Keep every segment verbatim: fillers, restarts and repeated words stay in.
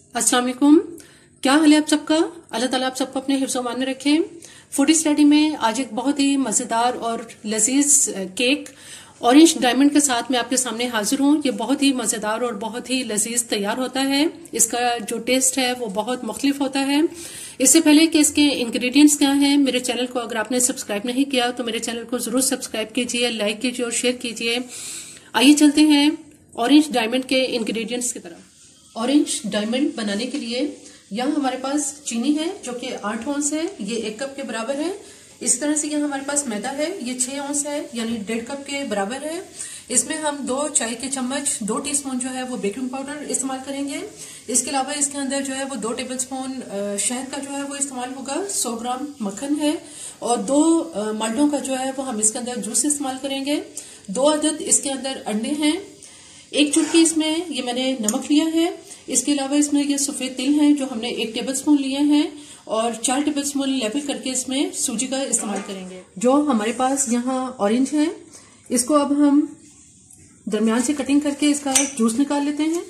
अस्सलाम वालेकुम। क्या हाल है आप सबका? अल्लाह ताला आप सबको अपने हिफ्ज़ मान में रखे। फूडी स्टडी में आज एक बहुत ही मज़ेदार और लजीज केक ऑरेंज डायमंड के साथ मैं आपके सामने हाजिर हूँ। ये बहुत ही मज़ेदार और बहुत ही लजीज तैयार होता है। इसका जो टेस्ट है वो बहुत मुख्तलिफ होता है। इससे पहले कि इसके इंग्रेडिएंट्स क्या हैं, मेरे चैनल को अगर आपने सब्सक्राइब नहीं किया तो मेरे चैनल को जरूर सब्सक्राइब कीजिए, लाइक कीजिए और शेयर कीजिए। आइए चलते हैं ऑरेंज डायमंड के इंग्रेडिएंट्स की तरफ। ऑरेंज डायमंड बनाने के लिए यहाँ हमारे पास चीनी है जो कि आठ औंस है, ये एक कप के बराबर है। इस तरह से यहाँ हमारे पास मैदा है, ये छह औंस है यानी डेढ़ कप के बराबर है। इसमें हम दो चाय के चम्मच दो टीस्पून जो है वो बेकिंग पाउडर इस्तेमाल करेंगे। इसके अलावा इसके अंदर जो है वो दो टेबलस्पून शहद का जो है वो इस्तेमाल होगा। सौ ग्राम मक्खन है और दो माल्टों का जो है वो हम इसके अंदर जूस इस्तेमाल करेंगे। दो अदद इसके अंदर अंडे हैं। एक चुटकी इसमें ये मैंने नमक लिया है। इसके अलावा इसमें ये सफेद तिल हैं जो हमने एक टेबलस्पून लिए हैं और चार टेबलस्पून लेवल करके इसमें सूजी का इस्तेमाल करेंगे। जो हमारे पास यहाँ ऑरेंज है इसको अब हम दरमियान से कटिंग करके इसका जूस निकाल लेते हैं।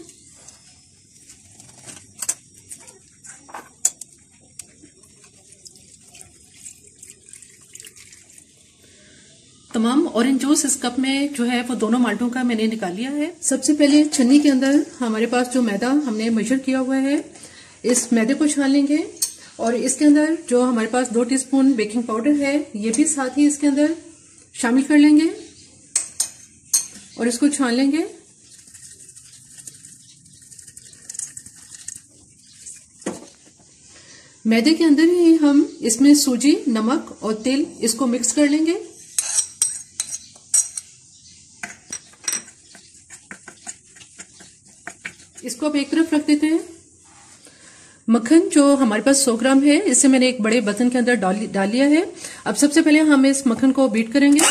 तमाम ऑरेंज जूस इस कप में जो है वो दोनों माल्टों का मैंने निकाल लिया है। सबसे पहले छन्नी के अंदर हमारे पास जो मैदा हमने मेजर किया हुआ है इस मैदे को छान लेंगे और इसके अंदर जो हमारे पास दो टीस्पून बेकिंग पाउडर है ये भी साथ ही इसके अंदर शामिल कर लेंगे और इसको छान लेंगे। मैदे के अंदर ही हम इसमें सूजी, नमक और तिल इसको मिक्स कर लेंगे। इसको अब एक तरफ रख देते हैं। मक्खन जो हमारे पास सौ ग्राम है इसे मैंने एक बड़े बर्तन के अंदर डाल, डाल लिया है। अब सबसे पहले हम इस मक्खन को बीट करेंगे।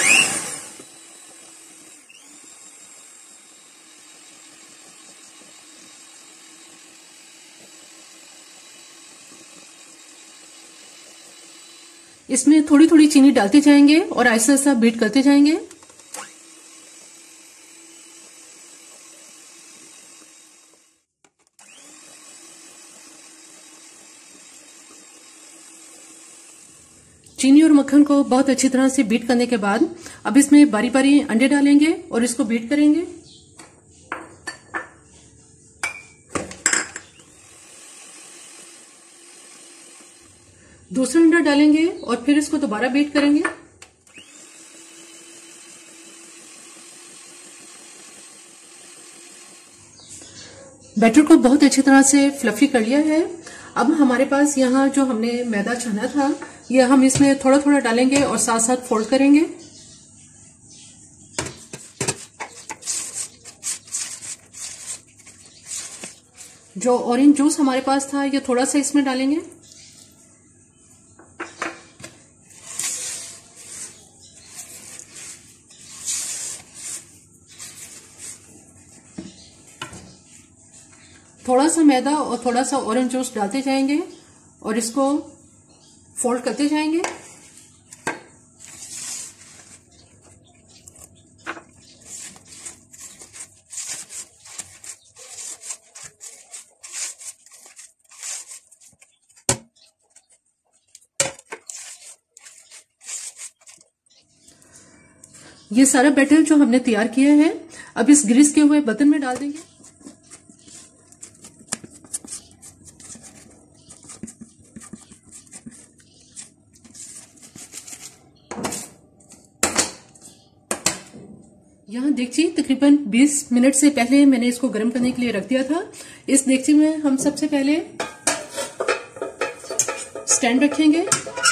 इसमें थोड़ी थोड़ी चीनी डालते जाएंगे और आहिस्ता आहिस्ता बीट करते जाएंगे। चीनी और मक्खन को बहुत अच्छी तरह से बीट करने के बाद अब इसमें बारी बारी अंडे डालेंगे और इसको बीट करेंगे। दूसरा अंडा डालेंगे और फिर इसको दोबारा बीट करेंगे। बैटर को बहुत अच्छी तरह से फ्लफी कर लिया है। अब हमारे पास यहाँ जो हमने मैदा छाना था ये हम इसमें थोड़ा थोड़ा डालेंगे और साथ साथ फोल्ड करेंगे। जो ऑरेंज जूस हमारे पास था ये थोड़ा सा इसमें डालेंगे। थोड़ा सा मैदा और थोड़ा सा ऑरेंज जूस डालते जाएंगे और इसको फोल्ड करते जाएंगे। ये सारा बैटर जो हमने तैयार किया है अब इस ग्रीस किए हुए बर्तन में डाल देंगे। यहाँ देगची तकरीबन बीस मिनट से पहले मैंने इसको गर्म करने के लिए रख दिया था। इस देगची में हम सबसे पहले स्टैंड रखेंगे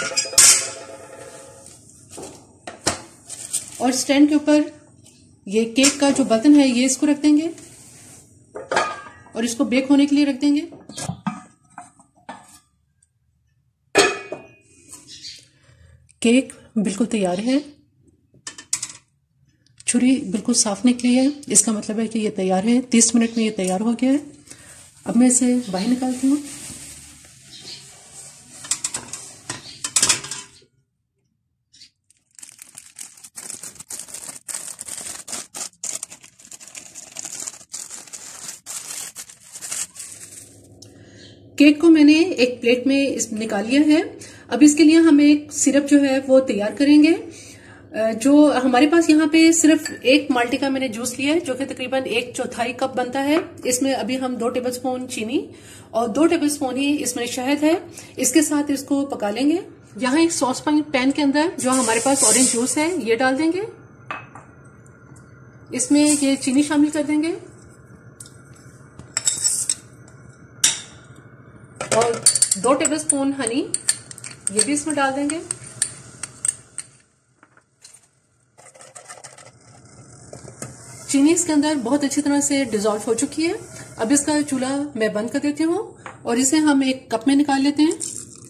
और स्टैंड के ऊपर ये केक का जो बर्तन है ये इसको रख देंगे और इसको बेक होने के लिए रख देंगे। केक बिल्कुल तैयार है। छुरी बिल्कुल साफ निकली है, इसका मतलब है कि ये तैयार है। तीस मिनट में ये तैयार हो गया है। अब मैं इसे बाहर निकालती हूँ। केक को मैंने एक प्लेट में इस निकाल लिया है। अब इसके लिए हम एक सिरप जो है वो तैयार करेंगे। जो हमारे पास यहाँ पे सिर्फ एक माल्टे का मैंने जूस लिया है, जो कि तकरीबन एक चौथाई कप बनता है। इसमें अभी हम दो टेबलस्पून चीनी और दो टेबलस्पून ही इसमें शहद है, इसके साथ इसको पका लेंगे। यहाँ एक सॉस पैन के अंदर जो हमारे पास ऑरेंज जूस है ये डाल देंगे। इसमें ये चीनी शामिल कर देंगे और दो टेबलस्पून हनी ये भी इसमें डाल देंगे। चीनी इसके अंदर बहुत अच्छी तरह से डिजोल्व हो चुकी है। अब इसका चूल्हा मैं बंद कर देती हूँ और इसे हम एक कप में निकाल लेते हैं।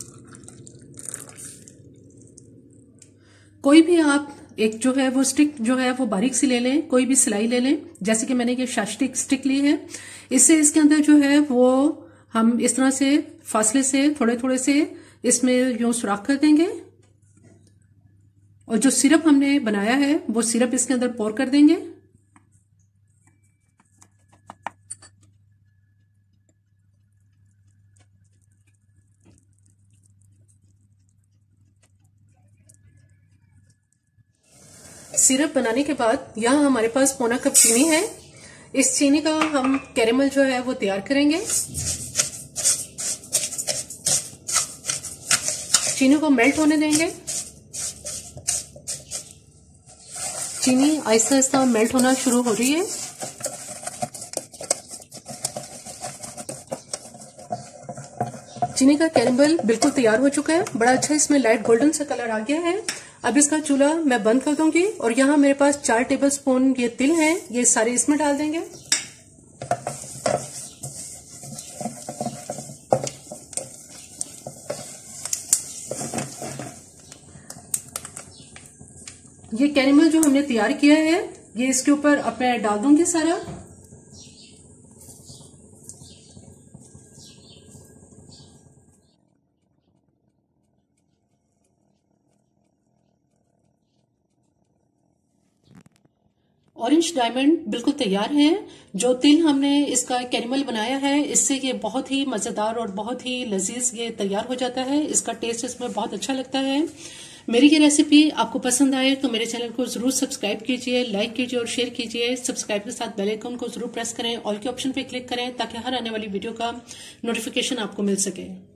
कोई भी आप एक जो है वो स्टिक जो है वो बारीक सी ले लें, कोई भी सिलाई ले लें, जैसे कि मैंने ये शास्टिक स्टिक ली है। इससे इसके अंदर जो है वो हम इस तरह से फासले से थोड़े थोड़े से इसमें यूं सुराख कर देंगे और जो सिरप हमने बनाया है वो सिरप इसके अंदर पोर कर देंगे। सिरप बनाने के बाद यहाँ हमारे पास पौना कप चीनी है। इस चीनी का हम कैरेमल जो है वो तैयार करेंगे। चीनी को मेल्ट होने देंगे। चीनी आहिस्ता आहिस्ता मेल्ट होना शुरू हो रही है। चीनी का कैरेमल बिल्कुल तैयार हो चुका है, बड़ा अच्छा इसमें लाइट गोल्डन सा कलर आ गया है। अब इसका चूल्हा मैं बंद कर दूंगी और यहाँ मेरे पास चार टेबलस्पून ये तिल हैं, ये सारे इसमें डाल देंगे। ये कैरेमल जो हमने तैयार किया है ये इसके ऊपर अब मैं डाल दूंगी सारा। ऑरेंज डायमंड बिल्कुल तैयार है। जो तिल हमने इसका कैरेमल बनाया है इससे ये बहुत ही मजेदार और बहुत ही लजीज ये तैयार हो जाता है। इसका टेस्ट इसमें बहुत अच्छा लगता है। मेरी ये रेसिपी आपको पसंद आए तो मेरे चैनल को जरूर सब्सक्राइब कीजिए, लाइक कीजिए और शेयर कीजिए। सब्सक्राइब के साथ बेल आइकन को जरूर प्रेस करें, ऑल के ऑप्शन पे क्लिक करें ताकि हर आने वाली वीडियो का नोटिफिकेशन आपको मिल सके।